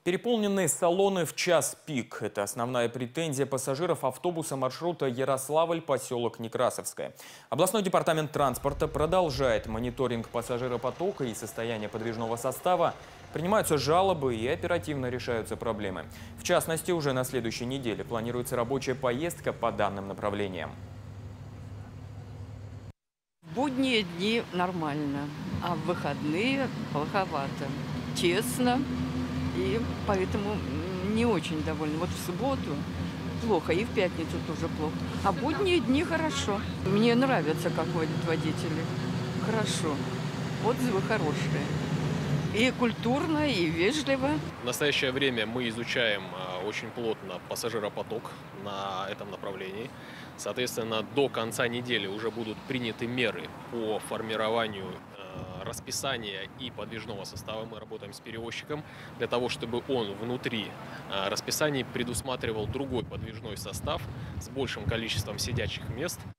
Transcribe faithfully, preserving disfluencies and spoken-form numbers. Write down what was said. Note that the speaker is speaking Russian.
Переполненные салоны в час пик – это основная претензия пассажиров автобуса маршрута Ярославль-поселок Некрасовское. Областной департамент транспорта продолжает мониторинг пассажиропотока и состояния подвижного состава. Принимаются жалобы и оперативно решаются проблемы. В частности, уже на следующей неделе планируется рабочая поездка по данным направлениям. В будние дни нормально, а в выходные плоховато. Честно. И поэтому не очень довольна. Вот в субботу плохо, и в пятницу тоже плохо. А будние дни хорошо. Мне нравится, как водят водители. Хорошо. Отзывы хорошие. И культурно, и вежливо. В настоящее время мы изучаем очень плотно пассажиропоток на этом направлении. Соответственно, до конца недели уже будут приняты меры по формированию расписания и подвижного состава. Мы работаем с перевозчиком для того, чтобы он внутри расписания предусматривал другой подвижной состав с большим количеством сидячих мест.